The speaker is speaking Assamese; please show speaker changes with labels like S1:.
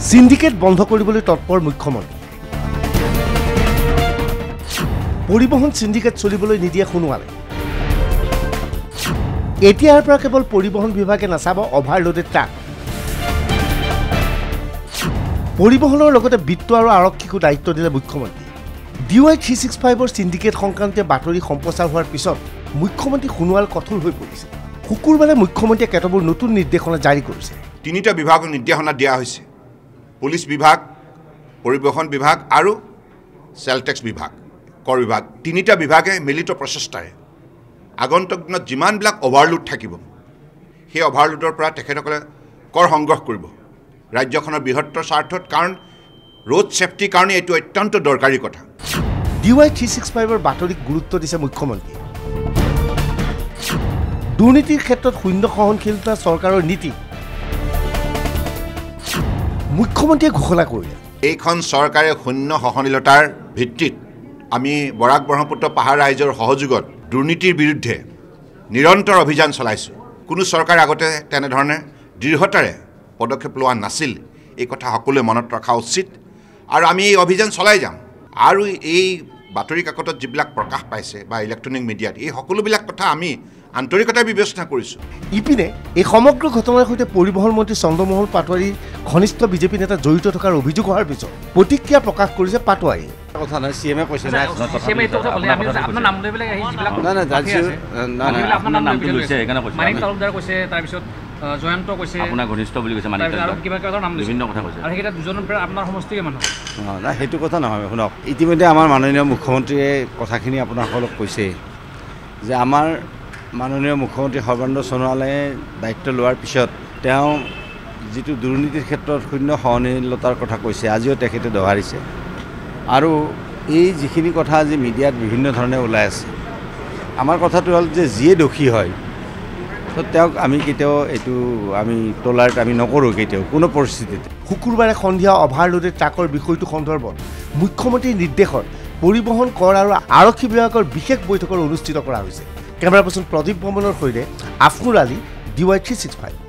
S1: সিন্ডিকেট বন্ধ কৰিবলৈ তৎপৰ মুখ্যমন্ত্ৰী পৰিবহন সিন্ডিকেট চলিবলৈ নিদিয়ে সোণোৱালে এতিয়াৰ পৰা কেৱল পৰিবহন বিভাগে নাচাব অভাৰলোডেড ট্ৰাক পৰিবহনৰ লগতে বিত্ত আৰু আৰক্ষীকো দায়িত্ব দিলে মুখ্যমন্ত্ৰী DY 365ৰ সিন্ডিকেট সংক্ৰান্তীয় বাতৰি সম্প্ৰচাৰ হোৱাৰ পিছত মুখ্যমন্ত্ৰী সোণোৱাল কঠোৰ হৈ পৰিছে শুকুৰবাৰে মুখ্যমন্ত্ৰীয়ে কেতবোৰ নতুন নিৰ্দেশনা জাৰি কৰিছে
S2: তিনিটা বিভাগক নিৰ্দেশনা দিয়া হৈছে পুলিচ বিভাগ পৰিবহন বিভাগ আৰু সেল টেক্স বিভাগ কৰ বিভাগ তিনিটা বিভাগে মিলিত প্ৰচেষ্টাৰে আগন্তুক দিনত যিমানবিলাক অভাৰলোড থাকিব সেই অভাৰলোডৰ পৰা তেখেতসকলে কৰ সংগ্ৰহ কৰিব ৰাজ্যখনৰ বৃহত্তৰ স্বাৰ্থত কাৰণ ৰোড সেফটিৰ কাৰণে এইটো অত্যন্ত দৰকাৰী কথা
S1: DY 365ৰ বাতৰিক গুৰুত্ব দিছে মুখ্যমন্ত্ৰীয়ে দুৰ্নীতিৰ ক্ষেত্ৰত শূন্য সহনশীলতা চৰকাৰৰ নীতি মুখ্যমন্ত্ৰীয়ে ঘোষণা কৰিলে
S2: এইখন চৰকাৰে শূন্য সহনশীলতাৰ ভিত্তিত আমি বৰাক ব্ৰহ্মপুত্ৰ পাহাৰ ৰাইজৰ সহযোগত দুৰ্নীতিৰ বিৰুদ্ধে নিৰন্তৰ অভিযান চলাইছো কোনো চৰকাৰ আগতে তেনে ধৰণে দৃঢ়তাৰে পদক্ষেপ লোৱা নাছিল এই কথা সকলোৱে মনত ৰখা উচিত আৰু আমি এই অভিযান চলাই যাম আৰু এই বাতৰি কাকতত যিবিলাক প্ৰকাশ পাইছে বা ইলেক্ট্ৰনিক মিডিয়াত এই সকলোবিলাক কথা আমি আন্তৰিকতাৰে বিবেচনা কৰিছো
S1: ইপিনে এই সমগ্ৰ ঘটনাৰ সৈতে পৰিবহন মন্ত্ৰী চন্দ্ৰমোহন পাটোৱাৰীৰ ঘনিষ্ঠ বিজেপি নেতা জড়িত থকাৰ অভিযোগ হোৱাৰ পিছত প্ৰতিক্ৰিয়া প্ৰকাশ কৰিছে পাটোৱাৰী
S3: কথা নাই সিএমএ কৈছে না
S4: সিএমএ এইটো কথা বলে আমি আপোনাৰ নাম লৈ পেলাই যিবিলাক
S3: না না জানছো না না
S4: আপোনাৰ নামটো লৈছে এখানে কৈছে মানিক তালুকদাৰ কৈছে তাৰ পিছত জয়ন্ত কৈছে
S5: আপোনাৰ ঘনিষ্ঠ বুলি কৈছে মানিক
S4: তালুকদাৰ আৰু কিবা কিবা নাম
S5: বিভিন্ন কথা কৈছে
S4: আৰু হেটা দুজনৰ পৰা আপোনাৰ সমষ্টিকে মানুহ
S3: না হেতু কথা নহয় শুনক ইতিমধ্যে আমাৰ মাননীয় মুখ্যমন্ত্ৰীয়ে কথাখিনি আপোনাসকলক কৈছে যে আমাৰ মাননীয় মুখ্যমন্ত্ৰী সৰ্বানন্দ সোণোৱালে দায়িত্ব লোৱাৰ পিছত তেওঁ যিটো দুৰ্নীতিৰ ক্ষেত্ৰত শূন্য সহনশীলতাৰ কথা কৈছে আজিও তেখেতে দোহাৰিছে আৰু এই যিখিনি কথা আজি মিডিয়াত বিভিন্ন ধৰণে ওলাই আছে আমাৰ কথাটো হ'ল যে যিয়ে দোষী হয় তো তেওঁক আমি কেতিয়াও এইটো আমি টলাৰেট আমি নকৰোঁ কেতিয়াও কোনো পৰিস্থিতিতে
S1: শুকুৰবাৰে সন্ধিয়া অভাৰলোডেড ট্ৰাকৰ বিষয়টো সন্দৰ্ভত মুখ্যমন্ত্ৰীৰ নিৰ্দেশত পৰিবহন কৰ আৰু আৰক্ষী বিভাগৰ বিশেষ বৈঠকৰ অনুষ্ঠিত কৰা হৈছে কেমেৰা পাৰ্চন প্ৰদীপ বৰ্মনৰ সৈতে আফনুৰ আলী DY 365